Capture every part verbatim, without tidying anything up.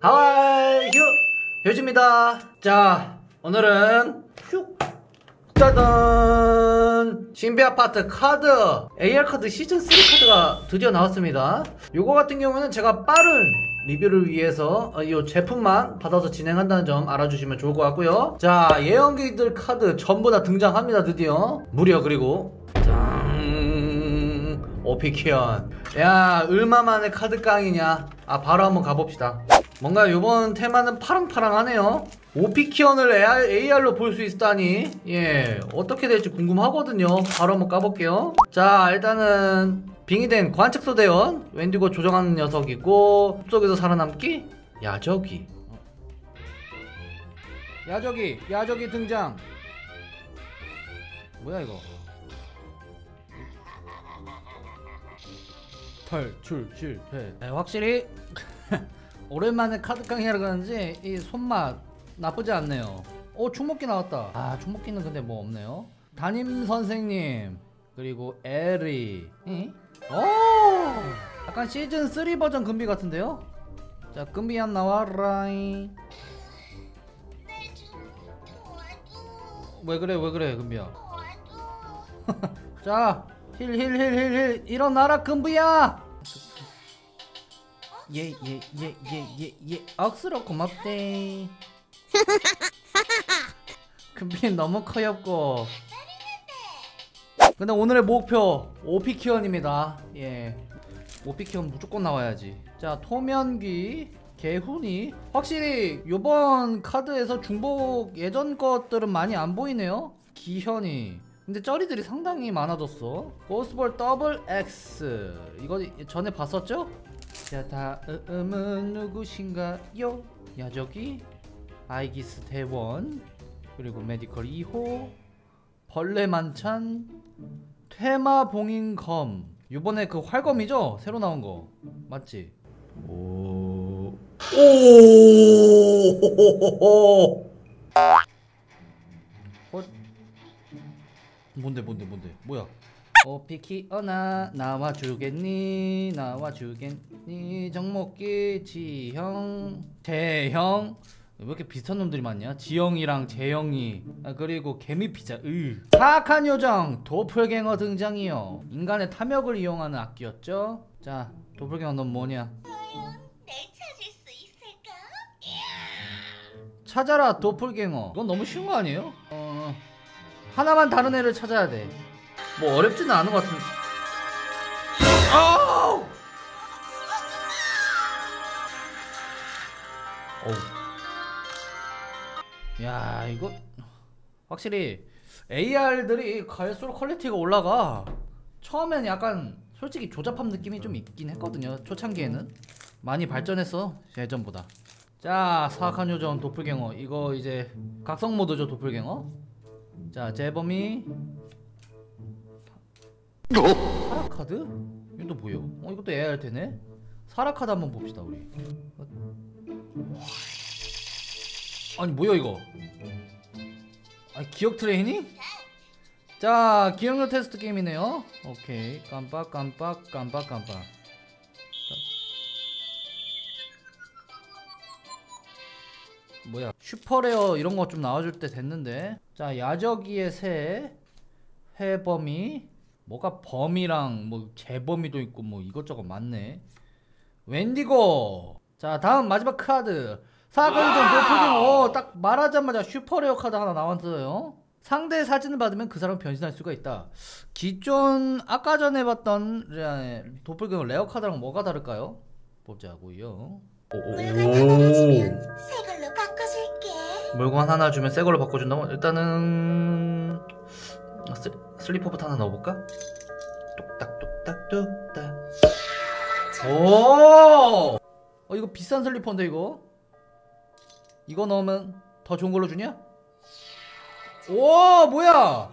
하와이 휴 휴지입니다. 자, 오늘은 슉 짜잔 신비 아파트 카드 에이알 카드 시즌 쓰리 카드가 드디어 나왔습니다. 요거 같은 경우는 제가 빠른 리뷰를 위해서 이 제품만 받아서 진행한다는 점 알아주시면 좋을 것 같고요. 자, 예언기들 카드 전부 다 등장합니다. 드디어 무려. 그리고 짠 오피키언. 야, 얼마만에 카드 깡이냐. 아, 바로 한번 가봅시다. 뭔가 요번 테마는 파랑파랑하네요. 오피키언을 에이알로 볼 수 있다니, 예, 어떻게 될지 궁금하거든요. 바로 한번 까볼게요. 자, 일단은 빙의된 관측소 대원 웬디고 조정하는 녀석이고, 숲속에서 살아남기 야적이 야적이 야적이 등장. 뭐야 이거. 탈출 실패. 네, 확실히 오랜만에 카드깡이라 그런지 이 손맛 나쁘지 않네요. 오, 충목기 나왔다. 아, 충목기는 근데 뭐 없네요. 담임 선생님, 그리고 에리. 응? 오, 약간 시즌 쓰리 버전 금비 같은데요? 자, 금비야 나와라잉. 왜 그래 왜 그래 금비야. 자, 힐 힐 힐 힐 힐 일어나라 금비야. 예 예 예 예 예 예 억수로 고맙대. 금비 너무 커엽고. 근데 오늘의 목표 오피키언입니다. 예, 오피키언 무조건 나와야지. 자, 토면귀 개훈이. 확실히 요번 카드에서 중복 예전 것들은 많이 안 보이네요. 기현이. 근데 쩌리들이 상당히 많아졌어. 고스볼 더블 X 이거 전에 봤었죠? 자, 다음은 누구신가요? 야적이, 아이기스 대원, 그리고 메디컬 이 호, 벌레 만찬, 퇴마 봉인검. 요번에 그 활검이죠? 새로 나온 거 맞지? 오. 오. 어? 뭔데 뭔데 뭔데 뭐야? 오피키언아 나와주겠니 나와주겠니. 정목기 지형 재형. 왜 이렇게 비슷한 놈들이 많냐? 지영이랑 재영이. 아, 그리고 개미피자. 으. 사악한 요정 도플갱어 등장이요. 인간의 탐욕을 이용하는 악기였죠. 자, 도플갱어 넌 뭐냐? 과연 날 찾을 수 있을까? 찾아라 도플갱어. 이건 너무 쉬운 거 아니에요? 어... 하나만 다른 애를 찾아야 돼. 뭐 어렵지는 않은 것 같은데. 아우! 어우. 야, 이거 확실히 에이알들이 갈수록 퀄리티가 올라가. 처음엔 약간 솔직히 조잡한 느낌이 좀 있긴 했거든요. 초창기에는 많이 발전했어 예전보다. 자, 사악한 요정 도플갱어. 이거 이제 각성 모드죠 도플갱어. 자, 재범이 사라카드? 이것도 뭐야? 어, 이것도 에이알 되네? 사라카드 한번 봅시다 우리. 아니 뭐야 이거. 아니 기억 트레이닝? 자, 기억력 테스트 게임이네요. 오케이. 깜빡 깜빡 깜빡 깜빡. 뭐야, 슈퍼레어 이런 거 좀 나와줄 때 됐는데. 자, 야적이의 새, 회범이. 뭐가 범이랑 뭐 재범이도 있고 뭐 이것저것 많네. 웬디고. 자, 다음 마지막 카드 사악한 도플갱어. 오, 딱 말하자마자 슈퍼레어 카드 하나 나왔어요. 상대의 사진을 받으면 그 사람 변신할 수가 있다. 기존 아까 전에 봤던 도플갱어 레어 카드랑 뭐가 다를까요? 보자고요. 물건 하나 주면 새 걸로 바꿔줄게. 물건 하나 주면 새 걸로 바꿔준다고? 일단은 스, 슬리퍼부터 하나 넣어볼까? 뚝딱 뚝딱 뚝딱. 오! 어, 이거 비싼 슬리퍼인데 이거? 이거 넣으면 더 좋은 걸로 주냐? 오, 뭐야?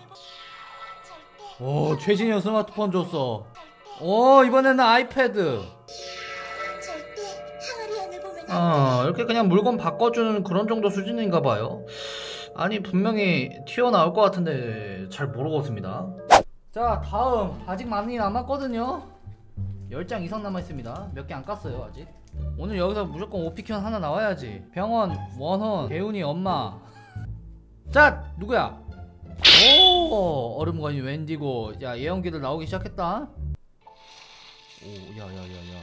오, 최신형 스마트폰 줬어. 오, 이번에는 아이패드. 절대 항아리 안을 보면 안 돼. 어, 이렇게 그냥 물건 바꿔주는 그런 정도 수준인가봐요. 아니, 분명히 튀어나올 것 같은데 잘 모르겠습니다. 자, 다음 아직 많이 남았거든요. 열 장 이상 남아있습니다. 몇 개 안 깠어요 아직. 오늘 여기서 무조건 오피큐는 하나 나와야지. 병원, 원혼, 개운이 엄마. 자, 누구야? 오, 얼음관이 웬디고. 야, 예언기들 나오기 시작했다. 오, 야야야야.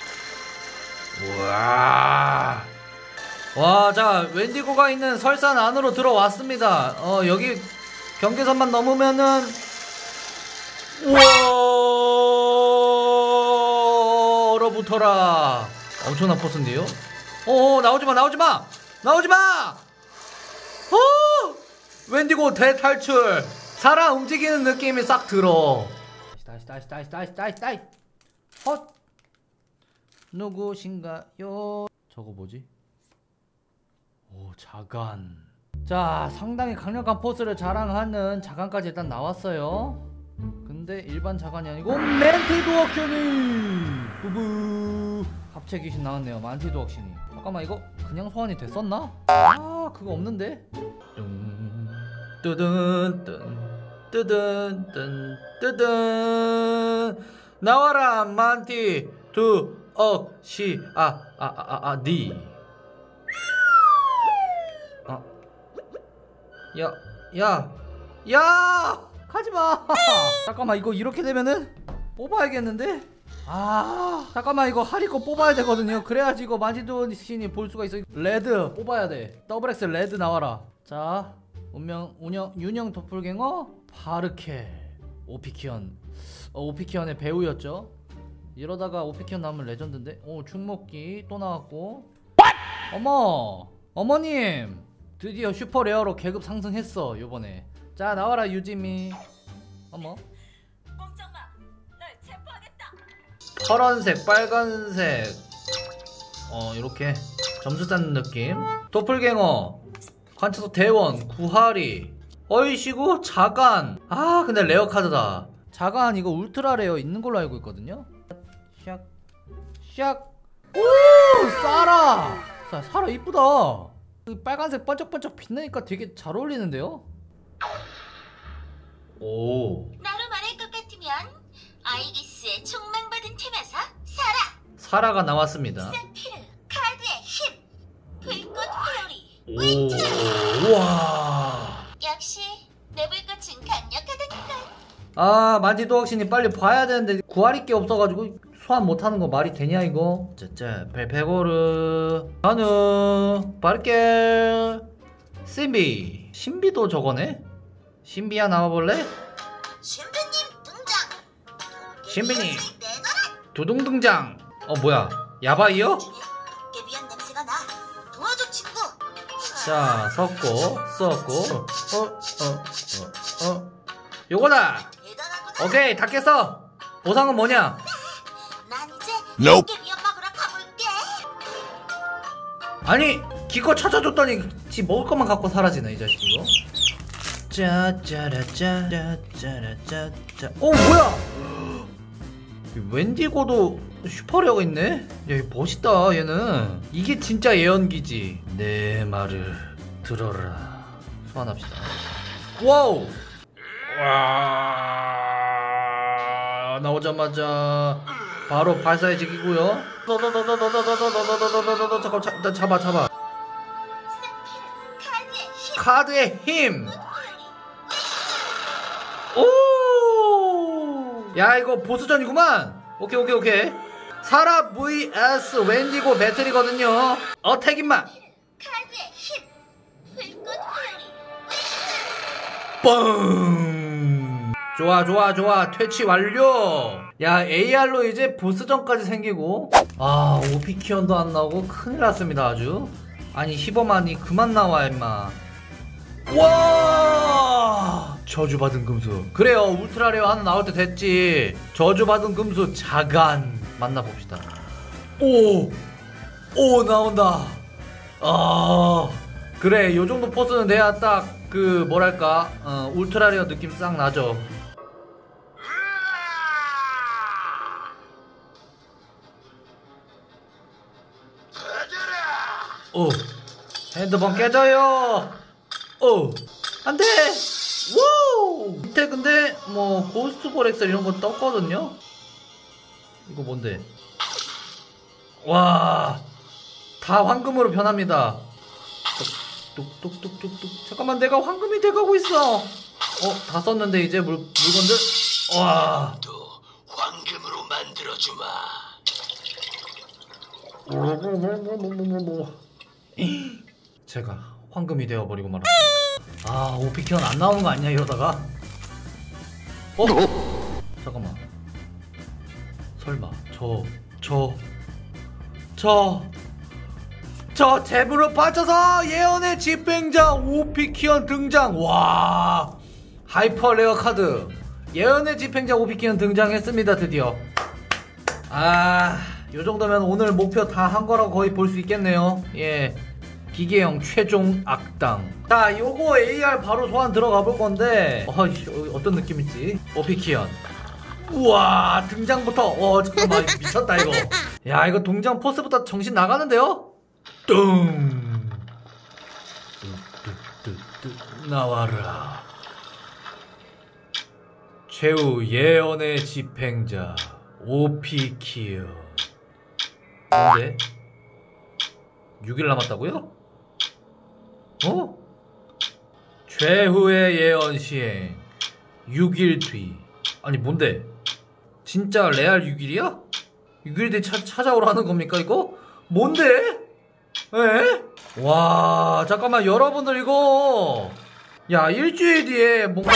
우와. 와, 자, 웬디고가 있는 설산 안으로 들어왔습니다. 어, 여기 경계선만 넘으면은 우와, 얼어붙어라. 엄청난 포스인데요? 어, 나오지마, 나오지마! 나오지마! 어! 웬디고 대탈출! 살아 움직이는 느낌이 싹 들어. 다시, 다시, 다시, 다시, 다시, 다시! 헛! 누구신가요? 저거 뭐지? 오, 자간. 자, 상당히 강력한 포스를 자랑하는 자간까지 일단 나왔어요. 근데 일반 자간이 아니고 멘티드 옥션이! 부부. 합체 귀신 나왔네요. 만티드 옥션이. 잠깐만, 이거 그냥 소환이 됐었나? 아, 그거 없는데? 뜨든 뜨든 뜨든 뜨든 나와라 만티드 옥시 아 아 아 아 니. 아, 야, 야, 야, 가지마. 잠깐만, 이거 이렇게 되면은 뽑아야겠는데? 아, 잠깐만, 이거 하리코 뽑아야 되거든요. 그래야지 이거 만지도 신이 볼 수가 있어. 레드 뽑아야 돼. 더블 엑스 레드 나와라. 자, 운명, 운영, 윤영 도플갱어 바르켈 오피키언. 어, 오피키언의 배우였죠. 이러다가 오피키언 나오면 레전드인데. 오, 충목기 또 나왔고. 어머, 어머님 드디어 슈퍼레어로 계급 상승했어 요번에. 자, 나와라 유지미. 어머, 꼼짝마, 널 체포하겠다. 파란색, 빨간색. 어, 이렇게 점수 쌓는 느낌. 도플갱어, 관찰소 대원, 구하리, 어이시구, 자간. 아, 근데 레어 카드다. 자간 이거 울트라 레어 있는 걸로 알고 있거든요. 샥, 샥. 오, 사라. 자, 사라 이쁘다. 그 빨간색 번쩍번쩍 빛나니까 되게 잘 어울리는데요. 오. 나로 말할 것 같으면 아이기스의 총망받은 테마사 사라. 사라가 나왔습니다. 세피르 카드의 힘. 불꽃 회오리. 오, 우와. 역시 내 불꽃은 강력하다니까. 아, 만티도 확신이 빨리 봐야 되는데 구할이 게 없어가지고 소환 못하는 거 말이 되냐 이거. 짜짜 벨페고르, 한우, 바르켈, 신비. 신비도 저거네. 신비야, 나와볼래? 신부님 등장. 신비님 내놔라. 두둥 등장. 어, 뭐야, 야바이요? 깨비한 냄새가 나. 도와줘 친구. 자, 섞고 섞고 어, 어, 어, 어. 요거다. 대단하구나. 오케이, 다 깼어. 보상은 뭐냐? 난 이제 Nope. 깨비한 먹으러 가볼게. 아니, 기껏 찾아줬더니 지 먹을 것만 갖고 사라지네 이 자식 이거. 짜짜라짜 짜짜라짜. 어, 뭐야? 웬디고도 슈퍼레어가 있네? 야, 이거 멋있다 얘는. 이게 진짜 예언기지. 내 말을 들어라. 소환합시다. 와우. 와, 나오자마자 바로 발사해지기고요. 잠깐, 자, 잡아 잡아. 카드의 힘. 오, 야, 이거 보스전이구만. 오케이 오케이 오케이. 사라 vs 웬디고 배틀이거든요. 어택 임마. 카드의 힘. 불꽃 회오리. 뻥. 좋아 좋아 좋아. 퇴치 완료. 야, 에이알로 이제 보스전까지 생기고. 아, 오피키언도 안 나오고 큰일 났습니다 아주. 아니, 시범아니 그만 나와 임마. 와, 저주받은 금수. 그래요, 울트라레어 하나 나올 때 됐지. 저주받은 금수 자간 만나봅시다. 오, 오, 나온다. 아, 그래, 요정도 포스는 내야 딱 그 뭐랄까, 어, 울트라레어 느낌 싹 나죠. 오, 핸드폰 깨져요. 오, 안돼. 우, 밑에 근데 뭐 고스트 보렉셀 이런 거 떴거든요. 이거 뭔데? 와, 다 황금으로 변합니다. 뚝뚝뚝뚝뚝. 잠깐만, 내가 황금이 돼가고 있어. 어, 다 썼는데 이제 물 물건들. 와. 또 황금으로 만들어주마. 제가 황금이 되어버리고 말았습니다. 아, 오피키언 안 나오는 거 아니야 이러다가? 어? 잠깐만. 설마 저 저 저 저 제부를 바쳐서 예언의 집행자 오피키언 등장. 와, 하이퍼 레어 카드 예언의 집행자 오피키언 등장했습니다. 드디어. 아, 요정도면 오늘 목표 다 한 거라고 거의 볼 수 있겠네요. 예, 기계형 최종 악당. 자, 요거 에이알 바로 소환 들어가 볼 건데 어, 어떤 느낌일지. 오피키언. 우와, 등장부터 어 잠깐만, 미쳤다 이거. 야, 이거 동장 포스부터 정신 나가는데요? 뚱 뚜뚜뚜뚜 나와라. 최후 예언의 집행자 오피키언. 뭔데? 육 일 남았다고요? 어? 최후의 예언 시행 육 일 뒤. 아니 뭔데? 진짜 레알 육 일이야? 육 일 뒤에 차, 찾아오라는 겁니까 이거? 뭔데? 에? 와, 잠깐만 여러분들 이거 야, 일주일 뒤에 뭔가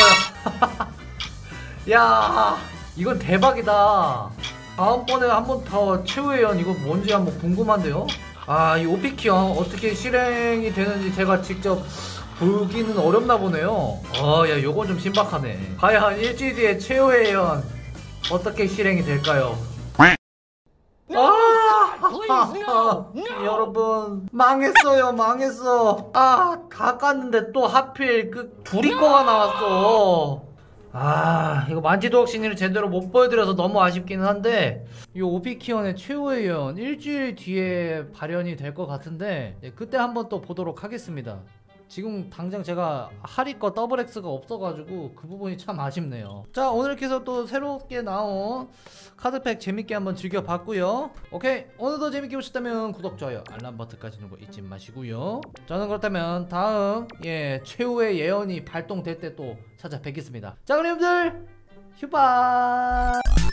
야, 이건 대박이다. 다음번에 한 번 더 최후의 예언 이거 뭔지 한번 궁금한데요? 아, 이 오피키언 어떻게 실행이 되는지 제가 직접 보기는 어렵나 보네요. 어, 야, 요건 좀 신박하네. 과연 일주일 뒤에 최후의 예언 어떻게 실행이 될까요? 아, 여러분 망했어요, 망했어. 아, 다 깠는데 또 하필 그 둘이 거가 나왔어. 아, 이거 만지도록 신이를 제대로 못 보여드려서 너무 아쉽기는 한데, 이 오피키언의 최후의 예언 일주일 뒤에 발현이 될 것 같은데, 네, 그때 한번 또 보도록 하겠습니다. 지금 당장 제가 하리거 더블 X가 없어가지고 그 부분이 참 아쉽네요. 자, 오늘 이렇게 해서 또 새롭게 나온 카드팩 재밌게 한번 즐겨봤고요. 오케이, 오늘도 재밌게 보셨다면 구독, 좋아요, 알람 버튼까지 누르고 잊지 마시고요. 저는 그렇다면 다음 예 최후의 예언이 발동될 때 또 찾아뵙겠습니다. 자, 그럼 여러분들 휴바.